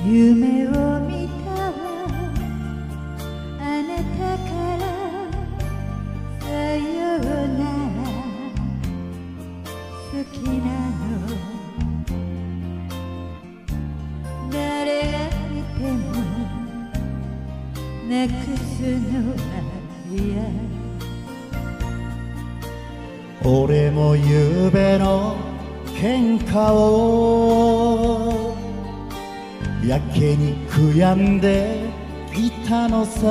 夢を見たわあなたからさようなら好きなの誰がいてもなくすのは嫌俺も夕べの喧嘩をやけに悔やんでいたのさ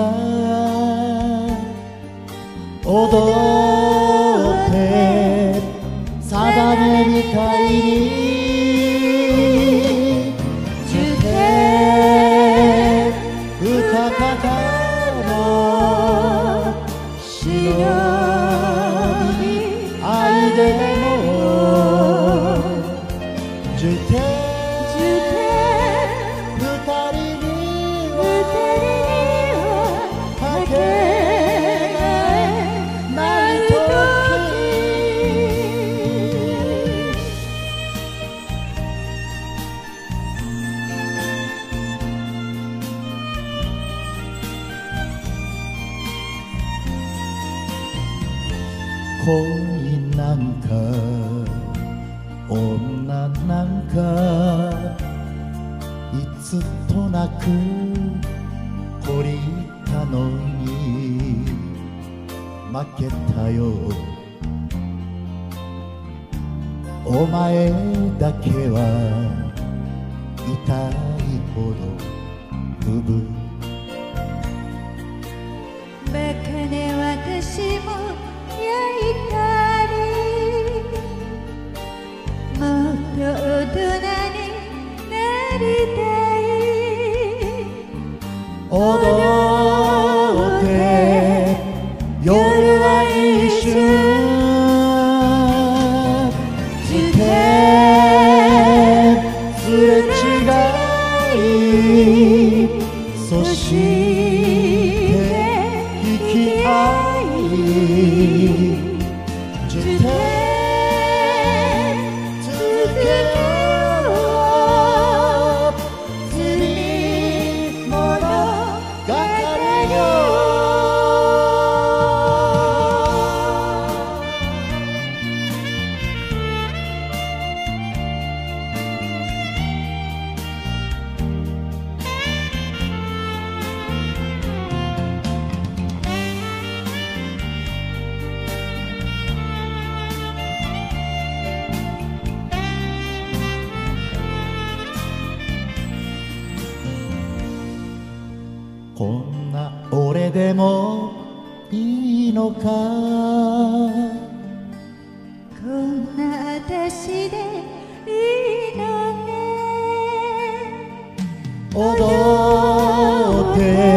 踊って定めみたいに受験二方の忍び愛でも受験二人にはかけないと恋なんか女なんかいつとなく懲りたのに負けたよお前だけは痛いほどうぶバカね私も焼いたりもっと大人になりたい踊って夜は一瞬自転すれ違いそして引き合い自転続けよう積み物がかりよこんな俺でもいいのかこんな私でいいのね踊って